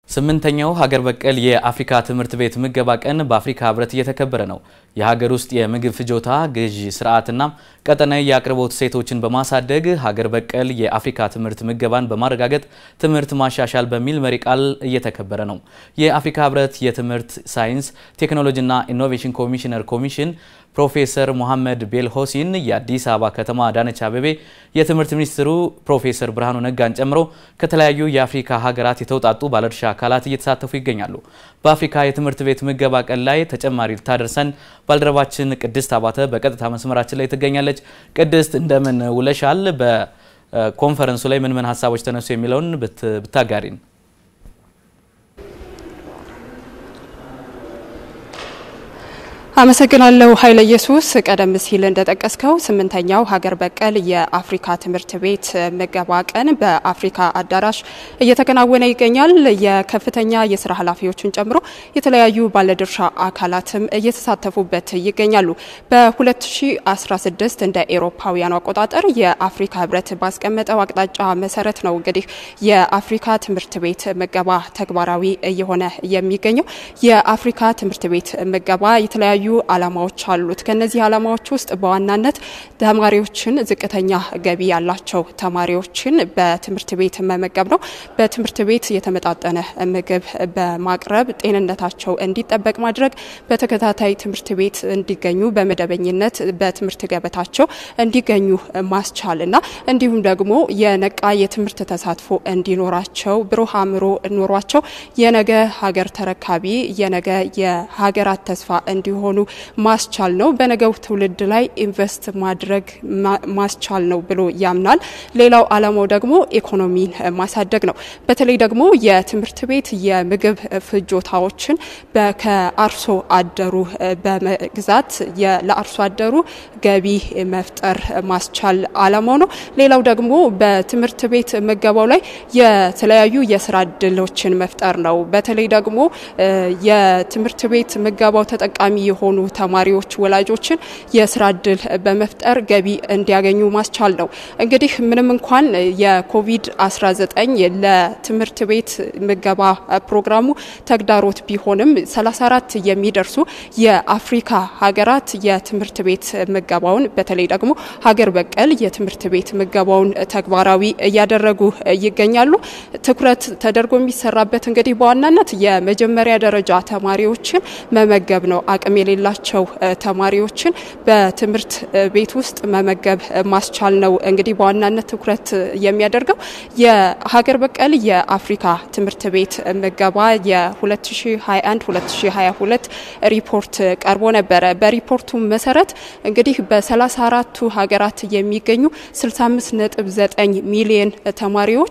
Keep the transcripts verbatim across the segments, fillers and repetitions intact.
ስምንተኛው ሀገር በቀል የአፍሪካ ትምህርት ቤት ምገባ ቀን በአፍሪካ ህብረት እየተከበረ ነው። የሀገር ውስጥ የምግብ ፍጆታ ግዢ ስርዓትና ቀጠናዊ የአቅርቦት ሴቶችን በማሳደግ ሀገር በቀል የአፍሪካ ትምህርት ምገባን በማረጋገጥ ትምህርት ማሻሻል በሚል መሪ ቃል እየተከበረ ነው። የአፍሪካ ህብረት የትምህርት ሳይንስ ቴክኖሎጂና ኢኖቬሽን ኮሚሽነር ኮሚሽን ፕሮፌሰር ሙሐመድ ቤልሆሲን የአዲስ አበባ ከተማ አዳነች አቤቤ የትምህርት ሚኒስትሩ ፕሮፌሰር ብርሃኑ ነጋን ጨምሮ ከተለያዩ የአፍሪካ ሀገራት የተውጣጡ ባለድርሻ አካላት እየተሳተፉ ይገኛሉ። በአፍሪካ የትምህርት ቤት ምገባ ቀን ላይ ተጨማሪ ልታደርሰን ባልደረባችን ቅድስት አባተ በቀጥታ መስመራችን ላይ ትገኛለች። ቅድስት እንደምን ውለሻል? በኮንፈረንሱ ላይ ምን ምን ሀሳቦች ተነሱ የሚለውን ብታጋሪን። አመሰግናለሁ ኃይለ ኢየሱስ። ቀደም ሲል እንደጠቀስከው ስምንተኛው ሀገር በቀል የአፍሪካ ትምህርት ቤት ምገባ ቀን በአፍሪካ አዳራሽ እየተከናወነ ይገኛል። የከፍተኛ የስራ ኃላፊዎችን ጨምሮ የተለያዩ ባለድርሻ አካላትም እየተሳተፉበት ይገኛሉ። በ2016 እንደ ኤሮፓውያኑ አቆጣጠር የአፍሪካ ህብረት ባስቀመጠው አቅጣጫ መሰረት ነው እንግዲህ የአፍሪካ ትምህርት ቤት ምገባ ተግባራዊ እየሆነ የሚገኘው። የአፍሪካ ትምህርት ቤት ምገባ የተለያዩ አላማዎች አሉት። ከነዚህ አላማዎች ውስጥ በዋናነት ተማሪዎችን ዝቅተኛ ገቢ ያላቸው ተማሪዎችን በትምህርት ቤት መመገብ ነው። በትምህርት ቤት የተመጣጠነ ምግብ በማቅረብ ጤንነታቸው እንዲጠበቅ ማድረግ፣ በተከታታይ ትምህርት ቤት እንዲገኙ በመደበኝነት በትምህርት ገበታቸው እንዲገኙ ማስቻልና እንዲሁም ደግሞ የነቃ የትምህርት ተሳትፎ እንዲኖራቸው ብሩህ አእምሮ ኖሯቸው የነገ ሀገር ተረካቢ የነገ የሀገራት ተስፋ እንዲሆኑ ማስቻል ነው። በነገው ትውልድ ላይ ኢንቨስት ማድረግ ማስቻል ነው ብሎ ያምናል። ሌላው አላማው ደግሞ ኢኮኖሚን ማሳደግ ነው። በተለይ ደግሞ የትምህርት ቤት የምግብ ፍጆታዎችን ከአርሶ አደሩ በመግዛት ለአርሶ አደሩ ገቢ መፍጠር ማስቻል አላማው ነው። ሌላው ደግሞ በትምህርት ቤት ምገባው ላይ የተለያዩ የስራ እድሎችን መፍጠር ነው። በተለይ ደግሞ የትምህርት ቤት ምገባው ተጠቃሚ የሆኑ ተማሪዎች ወላጆችን የስራ እድል በመፍጠር ገቢ እንዲያገኙ ማስቻል ነው። እንግዲህ ምንም እንኳን የኮቪድ አስራ ዘጠኝ ለትምህርት ቤት ምገባ ፕሮግራሙ ተግዳሮት ቢሆንም ሰላሳ አራት የሚደርሱ የአፍሪካ ሀገራት የትምህርት ቤት ምገባውን በተለይ ደግሞ ሀገር በቀል የትምህርት ቤት ምገባውን ተግባራዊ እያደረጉ ይገኛሉ። ትኩረት ተደርጎ የሚሰራበት እንግዲህ በዋናነት የመጀመሪያ ደረጃ ተማሪዎችን መመገብ ነው። አቅም የሌላቸው ተማሪዎችን በትምህርት ቤት ውስጥ መመገብ ማስቻል ነው። እንግዲህ በዋናነት ትኩረት የሚያደርገው የሀገር በቀል የአፍሪካ ትምህርት ቤት ምገባ የ2021 2022 ሪፖርት ቀርቦ ነበር። በሪፖርቱ መሰረት እንግዲህ በሰላሳ አራቱ ሀገራት የሚገኙ ስልሳ አምስት ነጥብ ዘጠኝ ሚሊዮን ተማሪዎች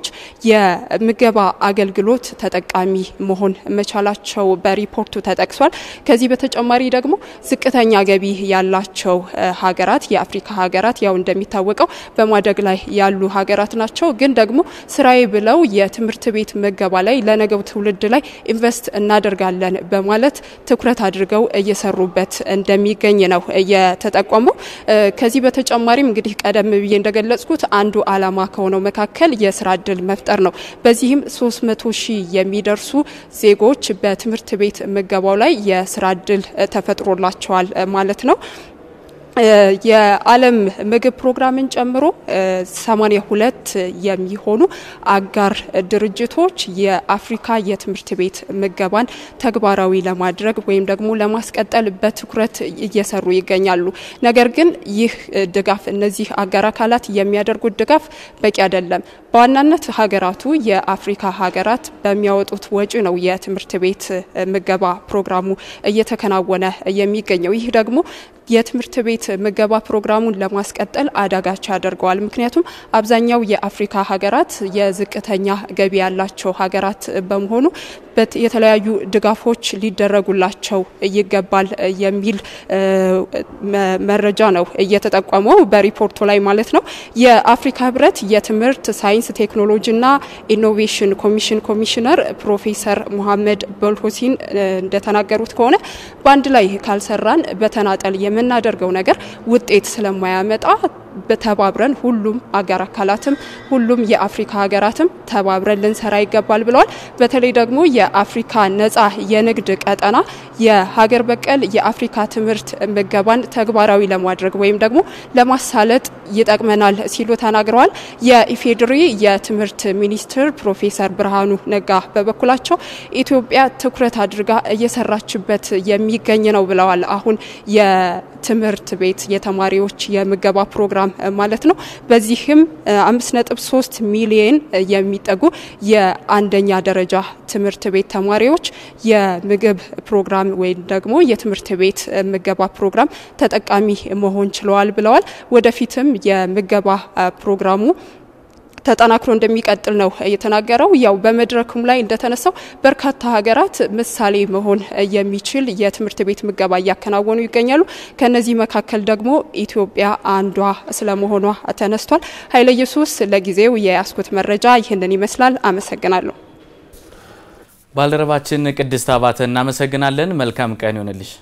የምገባ አገልግሎት ተጠቃሚ መሆን መቻላቸው በሪፖርቱ ተጠቅሷል። ከዚህ በተጨማሪ ደግሞ ዝቅተኛ ገቢ ያላቸው ሀገራት የአፍሪካ ሀገራት ያው እንደሚታወቀው በማደግ ላይ ያሉ ሀገራት ናቸው። ግን ደግሞ ስራዬ ብለው የትምህርት ቤት ምገባ ላይ ለነገው ትውልድ ላይ ኢንቨስት እናደርጋለን በማለት ትኩረት አድርገው እየሰሩበት እንደሚገኝ ነው የተጠቆመው። ከዚህ በተጨማሪም እንግዲህ ቀደም ብዬ እንደገለጽኩት አንዱ አላማ ከሆነው መካከል የስራ እድል መፍጠር ነው። በዚህም ሶስት መቶ ሺህ የሚደርሱ ዜጎች በትምህርት ቤት ምገባው ላይ የስራ እድል ተፈጥሮላቸዋል ማለት ነው። የዓለም ምግብ ፕሮግራምን ጨምሮ ሰማንያ ሁለት የሚሆኑ አጋር ድርጅቶች የአፍሪካ የትምህርት ቤት ምገባን ተግባራዊ ለማድረግ ወይም ደግሞ ለማስቀጠል በትኩረት እየሰሩ ይገኛሉ። ነገር ግን ይህ ድጋፍ እነዚህ አጋር አካላት የሚያደርጉት ድጋፍ በቂ አይደለም። በዋናነት ሀገራቱ የአፍሪካ ሀገራት በሚያወጡት ወጪ ነው የትምህርት ቤት ምገባ ፕሮግራሙ እየተከናወነ የሚገኘው። ይህ ደግሞ የትምህርት ቤት ምገባ ፕሮግራሙን ለማስቀጠል አዳጋች ያደርገዋል። ምክንያቱም አብዛኛው የአፍሪካ ሀገራት የዝቅተኛ ገቢ ያላቸው ሀገራት በመሆኑ የተለያዩ ድጋፎች ሊደረጉላቸው ይገባል የሚል መረጃ ነው እየተጠቆመው በሪፖርቱ ላይ ማለት ነው። የአፍሪካ ህብረት የትምህርት ሳይንስ ቴክኖሎጂና ኢኖቬሽን ኮሚሽን ኮሚሽነር ፕሮፌሰር ሙሐመድ ቤልሆሲን እንደተናገሩት ከሆነ በአንድ ላይ ካልሰራን በተናጠል የምናደርገው ነገር ውጤት ስለማያመጣ በተባብረን ሁሉም አገር አካላትም ሁሉም የአፍሪካ ሀገራትም ተባብረን ልንሰራ ይገባል ብለዋል። በተለይ ደግሞ የአፍሪካ ነጻ የንግድ ቀጠና የሀገር በቀል የአፍሪካ ትምህርት ምገባን ተግባራዊ ለማድረግ ወይም ደግሞ ለማሳለጥ ይጠቅመናል ሲሉ ተናግረዋል። የኢፌዴሪ የትምህርት ሚኒስትር ፕሮፌሰር ብርሃኑ ነጋ በበኩላቸው ኢትዮጵያ ትኩረት አድርጋ እየሰራችበት የሚገኝ ነው ብለዋል። አሁን የትምህርት ቤት የተማሪዎች የምገባ ፕሮግራም ማለት ነው። በዚህም አምስት ነጥብ ሶስት ሚሊዮን የሚጠጉ የአንደኛ ደረጃ ትምህርት ቤት ተማሪዎች የምግብ ፕሮግራም ወይም ደግሞ የትምህርት ቤት ምገባ ፕሮግራም ተጠቃሚ መሆን ችለዋል ብለዋል። ወደፊትም የምገባ ፕሮግራሙ ተጠናክሮ እንደሚቀጥል ነው የተናገረው። ያው በመድረኩም ላይ እንደተነሳው በርካታ ሀገራት ምሳሌ መሆን የሚችል የትምህርት ቤት ምገባ እያከናወኑ ይገኛሉ። ከነዚህ መካከል ደግሞ ኢትዮጵያ አንዷ ስለመሆኗ ተነስቷል። ኃይለ ኢየሱስ ለጊዜው የያስኩት መረጃ ይህንን ይመስላል። አመሰግናለሁ። ባልደረባችን ቅድስት አባተ እናመሰግናለን። መልካም ቀን ይሁንልሽ።